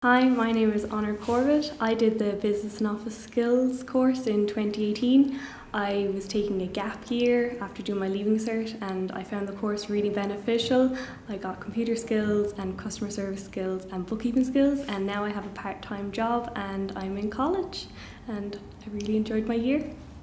Hi, my name is Honor Corbett. I did the Business and Office Skills course in 2018. I was taking a gap year after doing my Leaving Cert and I found the course really beneficial. I got computer skills and customer service skills and bookkeeping skills, and now I have a part-time job and I'm in college and I really enjoyed my year.